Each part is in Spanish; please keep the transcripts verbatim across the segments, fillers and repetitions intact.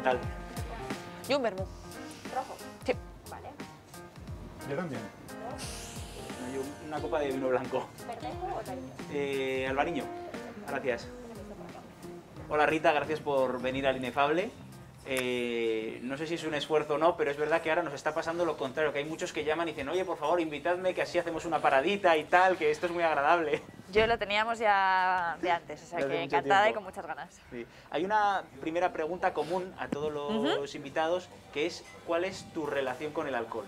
tal? Yo un vermú. ¿Rojo? Sí. Vale. Yo también. Yo una copa de vino blanco. ¿Verdejo o Alvariño? Eh, Alvariño, gracias. Hola Rita, gracias por venir al Inefable. Eh, no sé si es un esfuerzo o no, pero es verdad que ahora nos está pasando lo contrario, que hay muchos que llaman y dicen, oye, por favor, invitadme, que así hacemos una paradita y tal, que esto es muy agradable. Yo lo teníamos ya de antes, o sea Desde que mucho encantada tiempo. y con muchas ganas. Sí. Hay una primera pregunta común a todos los Uh-huh. invitados, que es, ¿cuál es tu relación con el alcohol?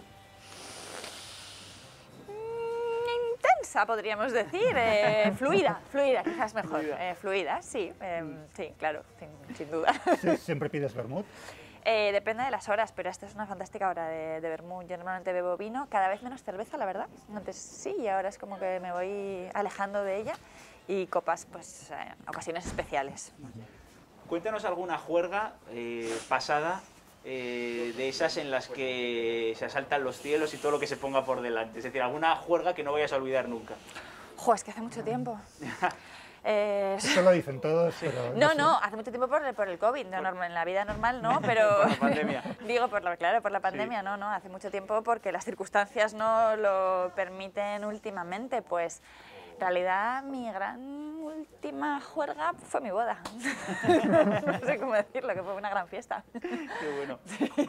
Mm, intensa, podríamos decir. Eh, fluida, fluida, quizás mejor. Fluida. Eh, fluida, sí, eh, sí, claro, sin, sin duda. Sí, ¿siempre pides vermut? Eh, depende de las horas, pero esta es una fantástica hora de, de vermú. Yo normalmente bebo vino, cada vez menos cerveza, la verdad. Antes sí, y ahora es como que me voy alejando de ella. Y copas, pues, en ocasiones especiales. Cuéntanos alguna juerga eh, pasada, eh, de esas en las que se asaltan los cielos y todo lo que se ponga por delante. Es decir, alguna juerga que no vayas a olvidar nunca. Jo, es que hace mucho tiempo. Eh, Eso lo dicen todos, pero... No, sé. no, hace mucho tiempo por el, por el COVID, no, normal, en la vida normal no, pero... Por la pandemia. Digo, por la, claro, por la pandemia, Sí. no, no, hace mucho tiempo porque las circunstancias no lo permiten últimamente, pues... En realidad, mi gran última juerga fue mi boda. No sé cómo decirlo, que fue una gran fiesta. Qué bueno.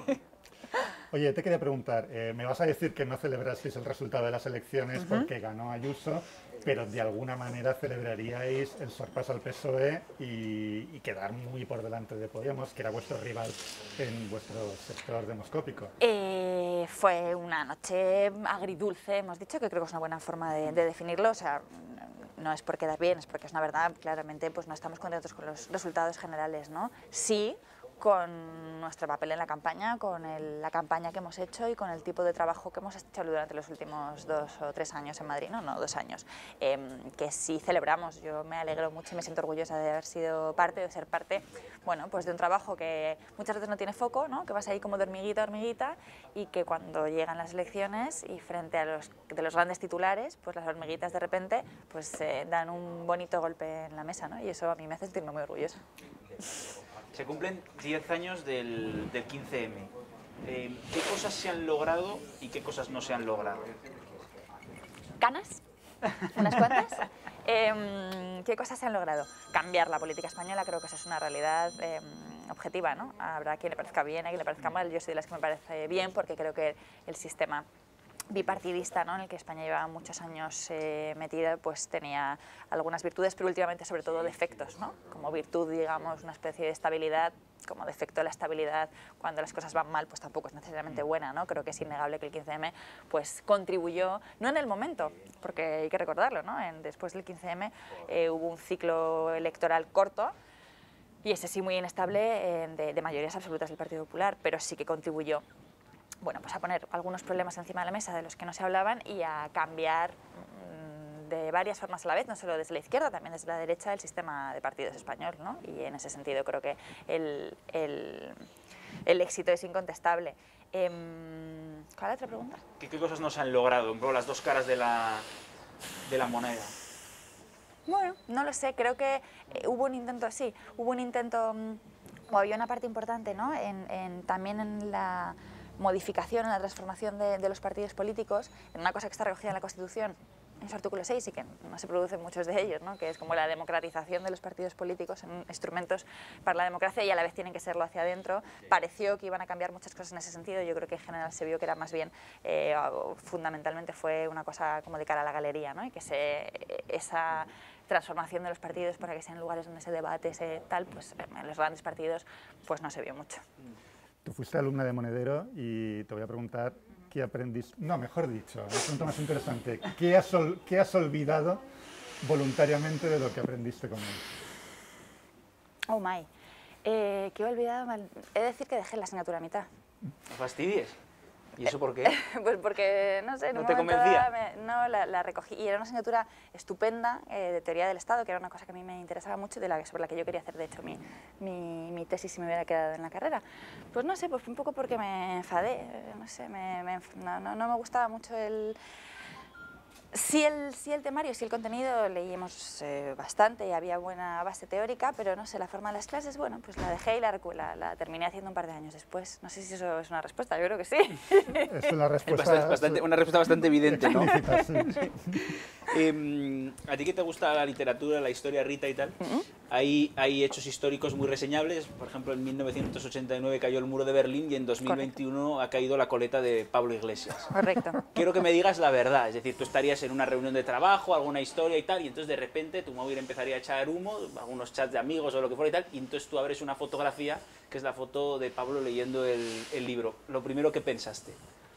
Oye, te quería preguntar, eh, me vas a decir que no celebrasteis el resultado de las elecciones Uh-huh. porque ganó Ayuso, pero de alguna manera celebraríais el sorpaso al P S O E y, y quedar muy por delante de Podemos, que era vuestro rival en vuestro sector demoscópico. Eh, fue una noche agridulce, hemos dicho, que creo que es una buena forma de, de definirlo. O sea, no es por quedar bien, es porque es una verdad. Claramente, pues no estamos contentos con los resultados generales, ¿no? Sí, con nuestro papel en la campaña, con el- la campaña que hemos hecho y con el tipo de trabajo que hemos hecho durante los últimos dos o tres años en Madrid, no, no, dos años, eh, que sí celebramos. Yo me alegro mucho y me siento orgullosa de haber sido parte, de ser parte, bueno, pues de un trabajo que muchas veces no tiene foco, ¿no? Que vas ahí como de hormiguita a hormiguita y que cuando llegan las elecciones y frente a los, de los grandes titulares, pues las hormiguitas de repente pues eh, dan un bonito golpe en la mesa, ¿no? Y eso a mí me hace sentirme muy orgullosa. Se cumplen diez años del, del quince eme. Eh, ¿Qué cosas se han logrado y qué cosas no se han logrado? ¿Canas? ¿Unas cuantas? Eh, ¿Qué cosas se han logrado? Cambiar la política española, creo que eso es una realidad eh, objetiva, ¿no? Habrá quien le parezca bien, a quien le parezca mal. Yo soy de las que me parece bien porque creo que el sistema bipartidista, ¿no? En el que España llevaba muchos años eh, metida, pues tenía algunas virtudes, pero últimamente sobre todo defectos, ¿no? Como virtud, digamos, una especie de estabilidad, como defecto la estabilidad cuando las cosas van mal, pues tampoco es necesariamente buena, ¿no? Creo que es innegable que el quince eme pues contribuyó, no en el momento, porque hay que recordarlo, ¿no? En, después del quince eme eh, hubo un ciclo electoral corto, y ese sí muy inestable eh, de, de mayorías absolutas del Partido Popular, pero sí que contribuyó, bueno, pues a poner algunos problemas encima de la mesa de los que no se hablaban y a cambiar mmm, de varias formas a la vez, no solo desde la izquierda, también desde la derecha, el sistema de partidos español, ¿no? Y en ese sentido creo que el, el, el éxito es incontestable. Eh, ¿Cuál es la otra pregunta? ¿Qué, qué cosas no se han logrado? Un poco las dos caras de la, de la moneda. Bueno, no lo sé, creo que eh, hubo un intento, sí, hubo un intento, mmm, o había una parte importante, ¿no? En, en, también en la modificación, en la transformación de, de los partidos políticos, en una cosa que está recogida en la Constitución, en su artículo seis, y que no se producen muchos de ellos, ¿no? Que es como la democratización de los partidos políticos en instrumentos para la democracia y a la vez tienen que serlo hacia adentro. Pareció que iban a cambiar muchas cosas en ese sentido, yo creo que en general se vio que era más bien, eh, fundamentalmente fue una cosa como de cara a la galería, ¿no? Y que se, esa transformación de los partidos para que sean lugares donde se debate, ese tal, pues en los grandes partidos pues no se vio mucho. Tú fuiste alumna de Monedero y te voy a preguntar qué aprendiste, no, mejor dicho, la pregunta más interesante, ¿qué has, ol, qué has olvidado voluntariamente de lo que aprendiste con él? Oh my, eh, ¿qué he olvidado? He de decir que dejé la asignatura a mitad. ¿No fastidies? ¿Y eso por qué? Pues porque, no sé, en ¿No un te momento convencía? dado me- no, la, la recogí y era una asignatura estupenda eh, de teoría del Estado, que era una cosa que a mí me interesaba mucho y de la, sobre la que yo quería hacer, de hecho, mi, mi, mi tesis si me hubiera quedado en la carrera. Pues no sé, pues un poco porque me enfadé, eh, no sé, me, me, no, no, no me gustaba mucho el... Sí el, sí el temario, sí el contenido, leímos eh, bastante y había buena base teórica, pero no sé, la forma de las clases, bueno, pues la dejé y la, la, la terminé haciendo un par de años después. No sé si eso es una respuesta, yo creo que sí. Es una respuesta, bastante, bastante, una respuesta bastante evidente, ¿no? Sí. Eh, a ti que te gusta la literatura, la historia, Rita y tal, Uh-huh. hay, hay hechos históricos muy reseñables. Por ejemplo, en mil novecientos ochenta y nueve cayó el muro de Berlín y en dos mil veintiuno Correcto. Ha caído la coleta de Pablo Iglesias. Correcto. Quiero que me digas la verdad, es decir, tú estarías en una reunión de trabajo, alguna historia y tal, y entonces de repente tu móvil empezaría a echar humo, algunos chats de amigos o lo que fuera y tal, y entonces tú abres una fotografía, que es la foto de Pablo leyendo el, el libro. Lo primero que pensaste.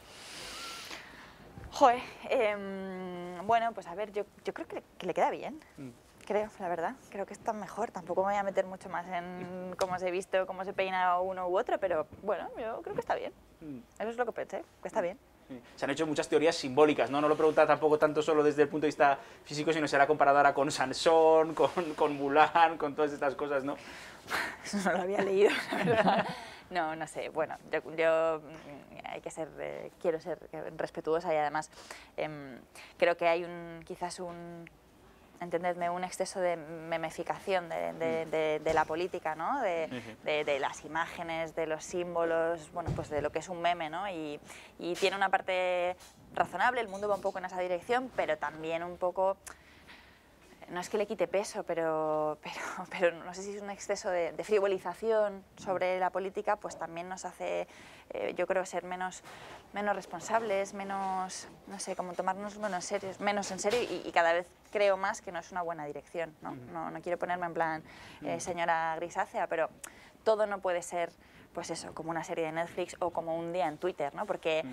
Joder, eh, bueno, pues a ver, yo, yo creo que, que le queda bien. Mm. Creo, la verdad, creo que está mejor. Tampoco me voy a meter mucho más en cómo se ha visto, cómo se peina uno u otro, pero bueno, yo creo que está bien. Mm. Eso es lo que pensé, que está bien. Se han hecho muchas teorías simbólicas, ¿no? No lo pregunta tampoco tanto solo desde el punto de vista físico, sino será comparado ahora con Sansón, con, con Mulan, con todas estas cosas, ¿no? Eso no lo había leído, la verdad. No, no sé, bueno, yo, yo hay que ser, eh, quiero ser respetuosa y además eh, creo que hay un, quizás un, entendedme, un exceso de memificación de, de, de, de la política, ¿no? De, de, de las imágenes, de los símbolos, bueno, pues de lo que es un meme, ¿no? Y, y tiene una parte razonable, el mundo va un poco en esa dirección, pero también un poco... No es que le quite peso, pero, pero, pero no sé si es un exceso de, de frivolización sobre la política, pues también nos hace, eh, yo creo, ser menos, menos responsables, menos, no sé, como tomarnos menos, serios, menos en serio y, y cada vez creo más que no es una buena dirección, ¿no? No, no quiero ponerme en plan eh, señora grisácea, pero todo no puede ser, pues eso, como una serie de Netflix o como un día en Twitter, ¿no? Porque...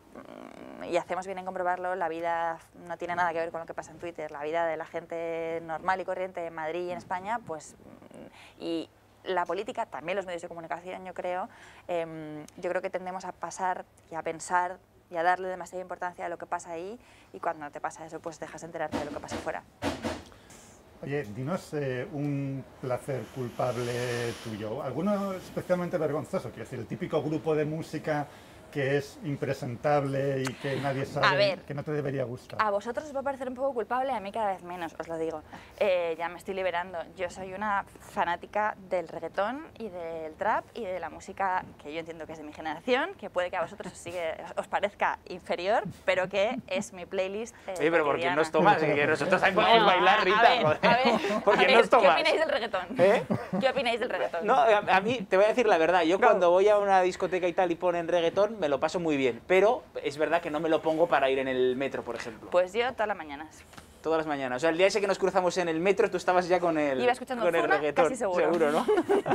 y hacemos bien en comprobarlo, la vida no tiene nada que ver con lo que pasa en Twitter, la vida de la gente normal y corriente en Madrid y en España, pues, y la política, también los medios de comunicación, yo creo, eh, yo creo que tendemos a pasar y a pensar y a darle demasiada importancia a lo que pasa ahí, y cuando te pasa eso, pues dejas de enterarte de lo que pasa fuera. Oye, dinos eh, un placer culpable tuyo, alguno especialmente vergonzoso, quiero decir, el típico grupo de música que es impresentable y que nadie sabe, ver, que no te debería gustar. A vosotros os va a parecer un poco culpable, a mí cada vez menos, os lo digo. Eh, ya me estoy liberando. Yo soy una fanática del reggaetón y del trap y de la música que yo entiendo que es de mi generación, que puede que a vosotros os, sigue, os parezca inferior, pero que es mi playlist eh, Oye, pero ¿por qué nos tomas? Que nosotros también podemos bailar, Rita. A ver, a ver, ¿Por qué a ver, nos tomas? ¿qué opináis del reggaetón? ¿Eh? ¿Qué opináis del reggaetón? No, a, a mí, te voy a decir la verdad, yo no. cuando voy a una discoteca y tal y ponen reggaetón, me lo paso muy bien, pero es verdad que no me lo pongo para ir en el metro, por ejemplo. Pues yo todas las mañanas. Todas las mañanas. O sea, el día ese que nos cruzamos en el metro, tú estabas ya con el, Iba escuchando con el Zuna, reggaetón. casi seguro. Seguro, ¿no?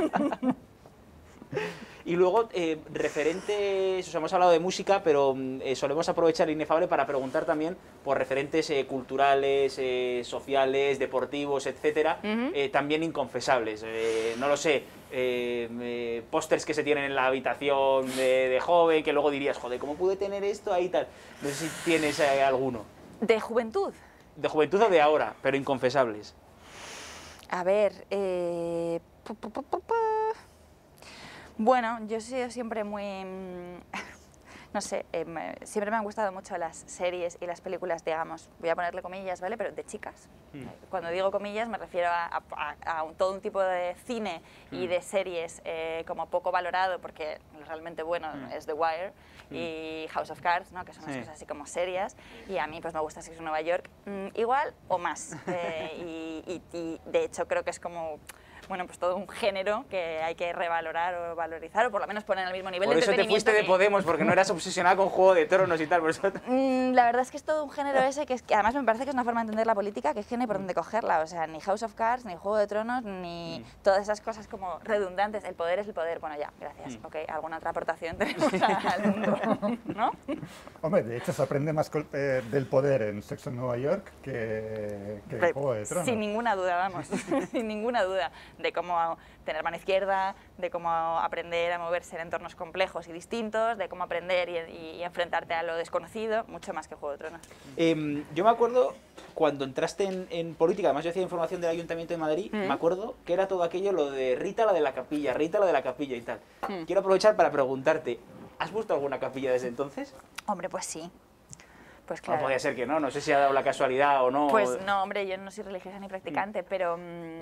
Y luego, eh, referentes, o sea, hemos hablado de música, pero eh, solemos aprovechar el Inefable para preguntar también por referentes eh, culturales, eh, sociales, deportivos, etcétera, uh-huh. eh, también inconfesables. Eh, no lo sé, eh, eh, pósters que se tienen en la habitación de, de joven, que luego dirías, joder, ¿cómo pude tener esto ahí y tal? No sé si tienes eh, alguno. ¿De juventud? De juventud o de ahora, pero inconfesables. A ver, eh... pu, pu, pu, pu, pu. Bueno, yo he sido siempre muy, no sé, eh, me, siempre me han gustado mucho las series y las películas, digamos, voy a ponerle comillas, ¿vale? Pero de chicas. Mm. Cuando digo comillas me refiero a, a, a un, todo un tipo de cine mm. y de series eh, como poco valorado, porque lo realmente bueno mm. es The Wire mm. y House of Cards, ¿no? Que son unas sí. cosas así como serias, y a mí pues me gusta Sexo en Nueva York, mm, igual o más. Eh, y, y, y de hecho creo que es como... bueno, pues todo un género que hay que revalorar o valorizar, o por lo menos poner al mismo nivel por de entretenimiento. Por eso te fuiste que... de Podemos, porque no eras obsesionada con Juego de Tronos y tal. Por eso... mm, la verdad es que es todo un género ese que, es, que además me parece que es una forma de entender la política que es que no hay por dónde cogerla. O sea, ni House of Cards, ni Juego de Tronos, ni mm. todas esas cosas como redundantes. El poder es el poder. Bueno, ya, gracias. Mm. Ok, alguna otra aportación tenemos al mundo, ¿no? Hombre, de hecho se aprende más eh, del poder en Sexo en Nueva York que, que en Juego de Tronos. Sin ninguna duda, vamos. Sin ninguna duda. De cómo tener mano izquierda, de cómo aprender a moverse en entornos complejos y distintos, de cómo aprender y, y, y enfrentarte a lo desconocido, mucho más que Juego de Tronos. Eh, yo me acuerdo cuando entraste en, en política, además yo hacía información del Ayuntamiento de Madrid, mm. me acuerdo que era todo aquello lo de Rita la de la capilla, Rita la de la capilla y tal. Mm. Quiero aprovechar para preguntarte, ¿has visto alguna capilla desde entonces? Hombre, pues sí. Pues claro. No podía ser que no, no sé si ha dado la casualidad o no. Pues no, hombre, yo no soy religiosa ni practicante, mm. pero,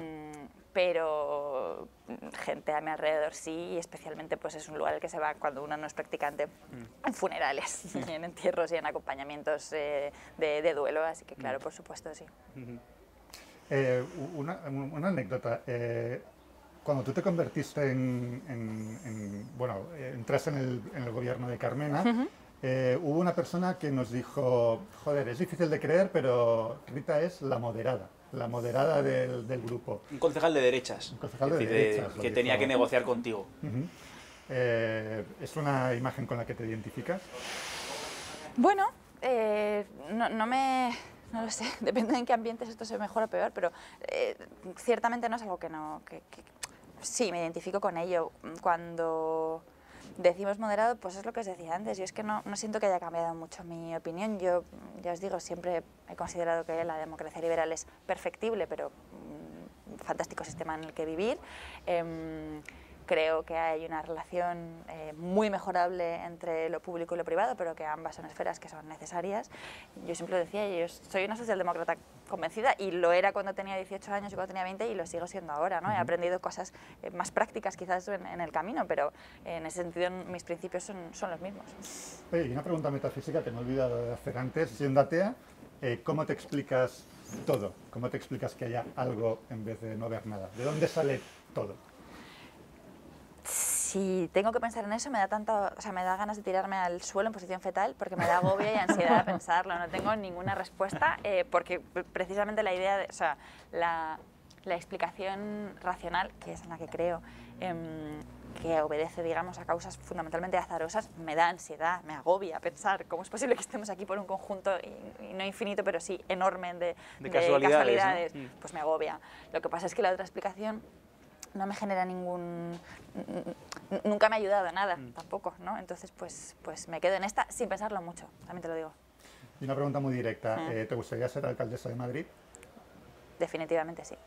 pero gente a mi alrededor sí, y especialmente pues es un lugar al que se va cuando uno no es practicante, mm. en funerales, mm. en entierros y en acompañamientos eh, de, de duelo, así que claro, mm. por supuesto sí. Mm-hmm. eh, una, una anécdota. Eh, Cuando tú te convertiste en, en, en bueno, entraste en el, en el gobierno de Carmena, uh-huh. eh, hubo una persona que nos dijo, joder, es difícil de creer, pero Rita es la moderada, la moderada del, del grupo. Un concejal de derechas. Un concejal de decir, derechas. De, que tenía que negociar contigo. Uh-huh. eh, ¿Es una imagen con la que te identificas? Bueno, eh, no, no me... No lo sé, depende de en qué ambientes esto se mejora o peor, pero eh, ciertamente no es algo que no... Que, que, sí, me identifico con ello. Cuando decimos moderado, pues es lo que os decía antes. Yo es que no, no siento que haya cambiado mucho mi opinión. Yo, ya os digo, siempre he considerado que la democracia liberal es perfectible, pero un fantástico sistema en el que vivir. Eh, Creo que hay una relación eh, muy mejorable entre lo público y lo privado, pero que ambas son esferas que son necesarias. Yo siempre lo decía, yo soy una socialdemócrata convencida y lo era cuando tenía dieciocho años y cuando tenía veinte y lo sigo siendo ahora, ¿no? He aprendido cosas eh, más prácticas quizás en, en el camino, pero en ese sentido mis principios son, son los mismos. Oye, y una pregunta metafísica que me he olvidado de hacer antes. Siendo atea, eh, ¿cómo te explicas todo? ¿Cómo te explicas que haya algo en vez de no ver nada? ¿De dónde sale todo? Si tengo que pensar en eso, me da tanta, o sea, me da ganas de tirarme al suelo en posición fetal porque me da agobio y ansiedad pensarlo. No tengo ninguna respuesta eh, porque precisamente la idea, de, o sea, la, la explicación racional, que es en la que creo, eh, que obedece, digamos, a causas fundamentalmente azarosas, me da ansiedad, me agobia pensar cómo es posible que estemos aquí por un conjunto, y, y no infinito, pero sí enorme de, de de casualidades, casualidades, ¿no? Pues me agobia. Lo que pasa es que la otra explicación no me genera ningún... Nunca me ha ayudado a nada, mm. tampoco, ¿no? Entonces, pues, pues me quedo en esta sin pensarlo mucho, también te lo digo. Y una pregunta muy directa, Mm. eh, ¿te gustaría ser alcaldesa de Madrid? Definitivamente sí.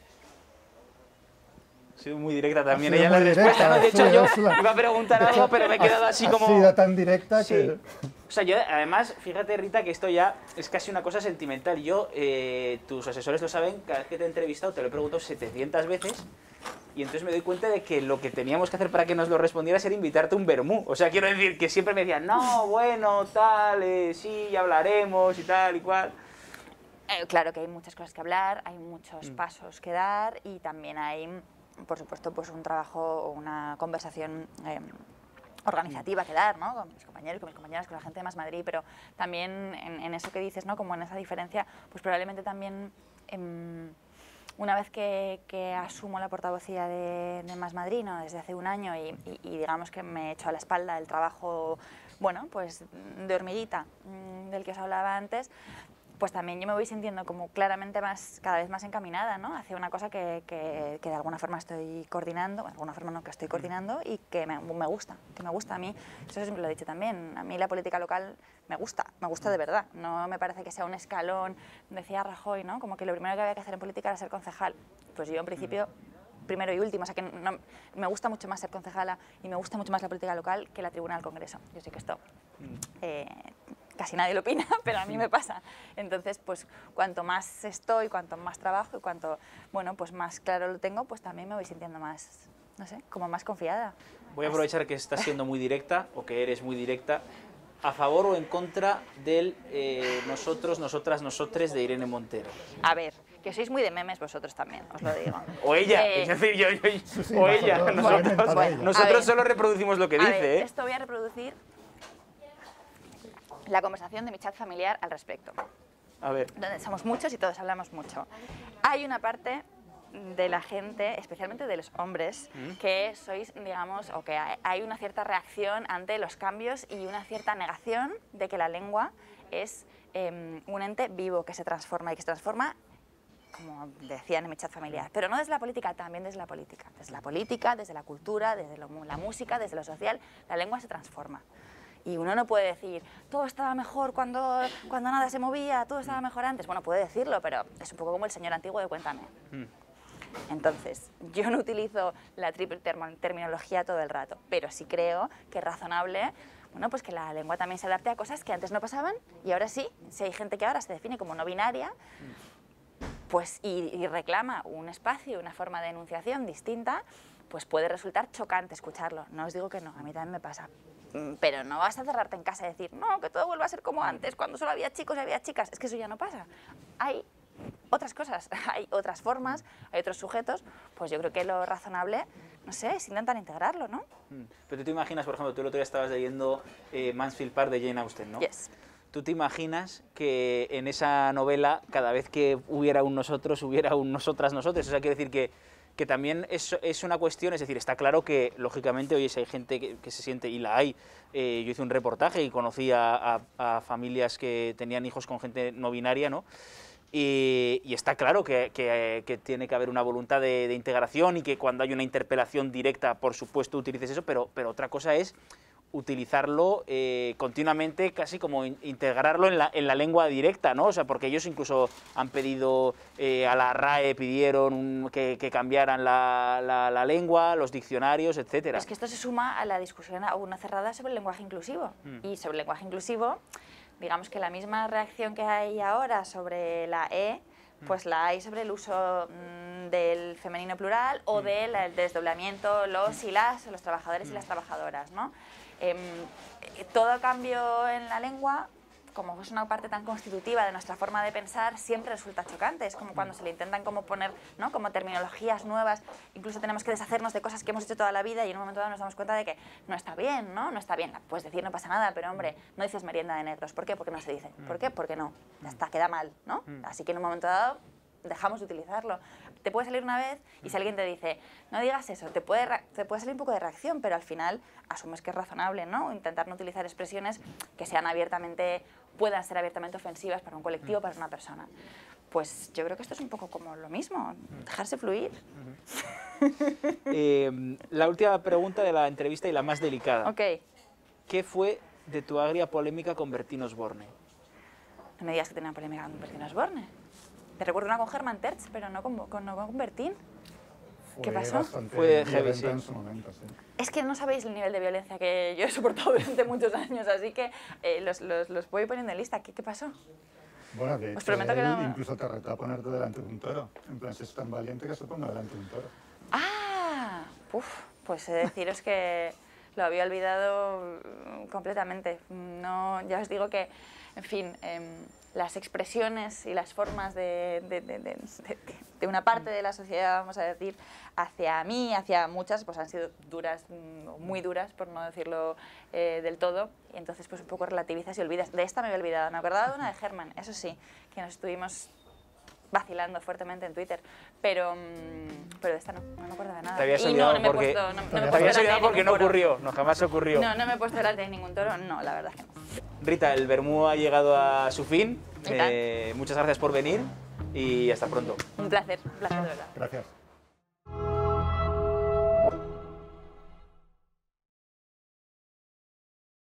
Ha sido muy directa también Ha ella la directa, respuesta, ¿no? De hecho, sí, yo es la... iba a preguntar algo, pero me he quedado así como... Ha sido tan directa sí. que... O sea, yo, además, fíjate, Rita, que esto ya es casi una cosa sentimental. Yo, eh, tus asesores lo saben, cada vez que te he entrevistado te lo he preguntado setecientas veces y entonces me doy cuenta de que lo que teníamos que hacer para que nos lo respondieras era invitarte a un vermú. O sea, quiero decir que siempre me decían, no, bueno, tal, eh, sí, ya hablaremos y tal y cual. Eh, claro que hay muchas cosas que hablar, hay muchos Mm. pasos que dar y también hay, por supuesto, pues un trabajo o una conversación eh, organizativa que dar, ¿no? Con mis compañeros, con mis compañeras, con la gente de Más Madrid, pero también en, en eso que dices, ¿no? Como en esa diferencia, pues probablemente también eh, una vez que, que asumo la portavocía de, de Más Madrid, ¿no? Desde hace un año y, y, y digamos que me he hecho a la espalda el trabajo, bueno, pues de hormiguita mmm, del que os hablaba antes, pues también yo me voy sintiendo como claramente más, cada vez más encaminada, ¿no? Hacia una cosa que, que, que de alguna forma estoy coordinando, de alguna forma no, que estoy coordinando y que me, me gusta, que me gusta a mí. Eso siempre lo he dicho también, a mí la política local me gusta, me gusta de verdad. No me parece que sea un escalón, decía Rajoy, ¿no? Como que lo primero que había que hacer en política era ser concejal. Pues yo en principio, primero y último, o sea que no, me gusta mucho más ser concejala y me gusta mucho más la política local que la tribuna del Congreso. Yo sé que esto... Eh, casi nadie lo opina, pero a mí me pasa. Entonces, pues cuanto más estoy, cuanto más trabajo y cuanto, bueno, pues más claro lo tengo, pues también me voy sintiendo más, no sé, como más confiada. Voy a aprovechar que estás siendo muy directa, o que eres muy directa, ¿a favor o en contra del eh, nosotros, nosotras, nosotres de Irene Montero? A ver, que sois muy de memes vosotros también, os lo digo. O ella, eh, es decir, yo, yo sí, sí, o ella. nosotros, Nosotros, bueno, nosotros ver, solo reproducimos lo que a dice, ver, ¿eh? Esto voy a reproducir la conversación de mi chat familiar al respecto. A ver. Donde somos muchos y todos hablamos mucho. Hay una parte de la gente, especialmente de los hombres, ¿Mm? que sois, digamos, o que hay una cierta reacción ante los cambios y una cierta negación de que la lengua es eh, un ente vivo que se transforma y que se transforma, como decían en mi chat familiar, pero no desde la política, también desde la política. Desde la política, desde la cultura, desde lo, la música, desde lo social, la lengua se transforma. Y uno no puede decir, todo estaba mejor cuando, cuando nada se movía, todo estaba mejor antes. Bueno, puede decirlo, pero es un poco como el señor antiguo de Cuéntame. Mm. Entonces, yo no utilizo la triple terminología todo el rato, pero sí creo que es razonable, bueno, pues que la lengua también se adapte a cosas que antes no pasaban y ahora sí. Si hay gente que ahora se define como no binaria, pues, y, y reclama un espacio, una forma de enunciación distinta, pues puede resultar chocante escucharlo. No os digo que no, a mí también me pasa. Pero no vas a cerrarte en casa y decir, no, que todo vuelva a ser como antes, cuando solo había chicos y había chicas. Es que eso ya no pasa. Hay otras cosas, hay otras formas, hay otros sujetos. Pues yo creo que lo razonable, no sé, es intentar integrarlo, ¿no? Pero tú te imaginas, por ejemplo, tú el otro día estabas leyendo eh, Mansfield Park de Jane Austen, ¿no? Yes. ¿Tú te imaginas que en esa novela, cada vez que hubiera un nosotros, hubiera un nosotras, nosotros? O sea, quiere decir que, que también es, es una cuestión, es decir, está claro que, lógicamente, oye, si hay gente que, que se siente, y la hay, eh, yo hice un reportaje y conocí a, a, a familias que tenían hijos con gente no binaria, ¿no? Y, y está claro que, que, que tiene que haber una voluntad de, de integración y que cuando hay una interpelación directa, por supuesto, utilices eso, pero, pero otra cosa es utilizarlo eh, continuamente, casi como in, integrarlo en la, en la lengua directa, ¿no? O sea, porque ellos incluso han pedido, eh, a la RAE pidieron un, que, que cambiaran la, la, la lengua, los diccionarios, etcétera. Es que esto se suma a la discusión aún no cerrada sobre el lenguaje inclusivo. Mm. Y sobre el lenguaje inclusivo, digamos que la misma reacción que hay ahora sobre la E, pues la hay sobre el uso mmm, del femenino plural o del desdoblamiento, los y las, los trabajadores y las trabajadoras, ¿no? Eh, todo cambio en la lengua, como es una parte tan constitutiva de nuestra forma de pensar, siempre resulta chocante. Es como cuando se le intentan como poner, ¿no?, como terminologías nuevas, incluso tenemos que deshacernos de cosas que hemos hecho toda la vida y en un momento dado nos damos cuenta de que no está bien, ¿no? No está bien, puedes decir no pasa nada, pero hombre, no dices merienda de negros. ¿Por qué? Porque no se dice. ¿Por qué? Porque no. Ya está, queda mal, ¿no? Así que en un momento dado dejamos de utilizarlo. Te puede salir una vez y si alguien te dice, no digas eso, te puede, te puede salir un poco de reacción, pero al final asumes que es razonable, ¿no? Intentar no utilizar expresiones que sean abiertamente, puedan ser abiertamente ofensivas para un colectivo, para una persona. Pues yo creo que esto es un poco como lo mismo, dejarse fluir. eh, la última pregunta de la entrevista y la más delicada. Ok. ¿Qué fue de tu agria polémica con Bertín Osborne? No me digas que tenía una polémica con Bertín Osborne. Te recuerdo una con Germán Terz, pero no con, con, no con Bertín. ¿Qué pasó? Fue heavy, sí. En su momento, sí. Es que no sabéis el nivel de violencia que yo he soportado durante muchos años, así que eh, los, los, los voy poniendo en lista. ¿Qué, qué pasó? Bueno, de Os hecho, prometo él que no... incluso te retó a ponerte delante de un toro. En plan, si es tan valiente que se ponga delante de un toro. ¡Ah! Uf, pues he de deciros que lo había olvidado completamente. No, ya os digo que, en fin, eh, las expresiones y las formas de, de, de, de, de, de una parte de la sociedad, vamos a decir, hacia mí, hacia muchas, pues han sido duras, muy duras, por no decirlo eh, del todo, y entonces pues un poco relativizas y olvidas. De esta me había olvidado, me acordaba de una de Germán, eso sí, que nos estuvimos vacilando fuertemente en Twitter, pero, pero de esta no, no me acuerdo de nada. Te habías y olvidado no, no me he porque, puesto, no, no me he te puesto habías delante olvidado de porque ningún no toro. ocurrió, no jamás ocurrió. No, no me he puesto delante de ningún toro, no, la verdad es que no. Rita, el Vermú ha llegado a su fin. Eh, muchas gracias por venir y hasta pronto. Un placer, un placer de verdad. Gracias.